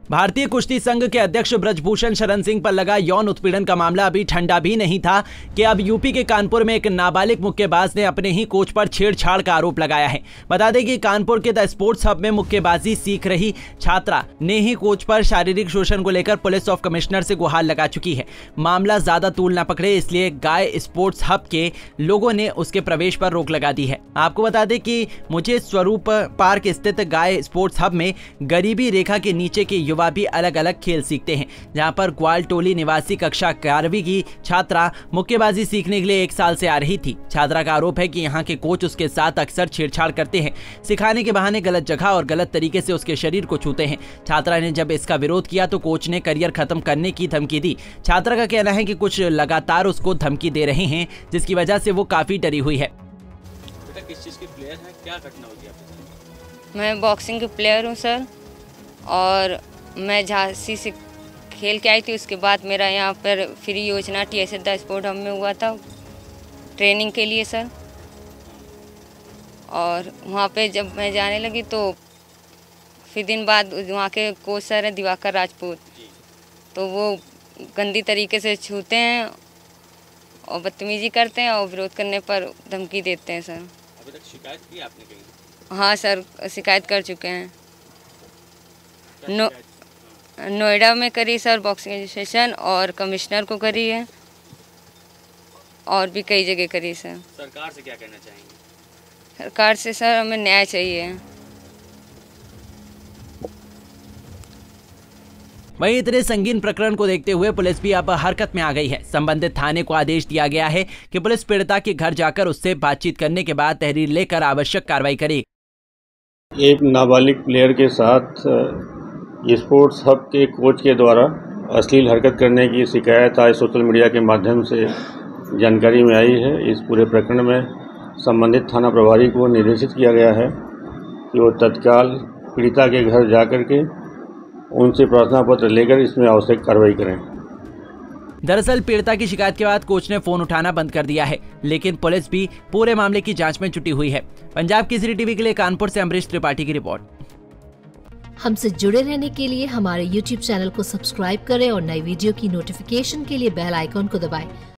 भारतीय कुश्ती संघ के अध्यक्ष ब्रजभूषण शरण सिंह पर लगा यौन उत्पीड़न का मामला अभी ठंडा भी नहीं था कि अब यूपी के कानपुर में एक नाबालिग मुक्केबाज ने अपने ही कोच पर छेड़छाड़ का आरोप लगाया है। बता दें कि कानपुर के द स्पोर्ट्स हब में मुक्केबाजी सीख रही छात्रा ने ही कोच पर शारीरिक शोषण को लेकर पुलिस ऑफ कमिश्नर से गुहार लगा चुकी है। मामला ज्यादा तूल न पकड़े इसलिए गाय स्पोर्ट्स हब के लोगों ने उसके प्रवेश पर रोक लगा दी है। आपको बता दें कि मुझे स्वरूप पार्क स्थित गाय स्पोर्ट्स हब में गरीबी रेखा के नीचे के युवा भी अलग अलग खेल सीखते हैं, जहां पर ग्वाल टोली निवासी कक्षा 11वीं की छात्रा मुक्केबाजी सीखने के लिए 1 साल से आ रही थी। छात्रा का आरोप है कि यहां के कोच उसके साथ अक्सर छेड़छाड़ करते हैं, सिखाने के बहाने गलत जगह और गलत तरीके से उसके शरीर को छूते हैं। छात्रा ने जब इसका विरोध किया तो कोच ने करियर खत्म करने की धमकी दी। छात्रा का कहना है कि कुछ लगातार उसको धमकी दे रहे हैं, जिसकी वजह से वो काफी डरी हुई है। बेटा किस चीज के प्लेयर हैं, क्या घटना हुई आपके साथ? मैं बॉक्सिंग के प्लेयर हूँ सर, और मैं झांसी से खेल के आई थी। उसके बाद मेरा यहाँ पर फ्री योजना TSS द स्पोर्ट हब में हुआ था ट्रेनिंग के लिए सर। और वहाँ पे जब मैं जाने लगी तो फिर दिन बाद वहाँ के कोच सर हैं दिवाकर राजपूत, तो वो गंदी तरीके से छूते हैं और बदतमीजी करते हैं और विरोध करने पर धमकी देते हैं सर। अभी तक शिकायत की आपने कहीं? हाँ सर, शिकायत कर चुके हैं। नोएडा में करी सर बॉक्सिंग एसोसिएशन, और कमिश्नर को करी है, और भी कई जगह करी सर। सरकार से क्या कहना चाहेंगे? सरकार से सर हमें न्याय चाहिए। वहीं इतने संगीन प्रकरण को देखते हुए पुलिस भी अब हरकत में आ गई है। संबंधित थाने को आदेश दिया गया है कि पुलिस पीड़िता के घर जाकर उससे बातचीत करने के बाद तहरीर लेकर आवश्यक कार्रवाई करे। एक नाबालिग प्लेयर के साथ स्पोर्ट्स हब के कोच के द्वारा अश्लील हरकत करने की शिकायत आज सोशल मीडिया के माध्यम से जानकारी में आई है। इस पूरे प्रकरण में संबंधित थाना प्रभारी को निर्देशित किया गया है कि वो तत्काल पीड़िता के घर जाकर के उनसे प्रार्थना पत्र लेकर इसमें आवश्यक कार्रवाई करें। दरअसल पीड़िता की शिकायत के बाद कोच ने फोन उठाना बंद कर दिया है, लेकिन पुलिस भी पूरे मामले की जांच में जुटी हुई है। पंजाब केसरी टीवी के लिए कानपुर से अमरीश त्रिपाठी की रिपोर्ट। हमसे जुड़े रहने के लिए हमारे YouTube चैनल को सब्सक्राइब करें और नई वीडियो की नोटिफिकेशन के लिए बेल आइकॉन को दबाएं।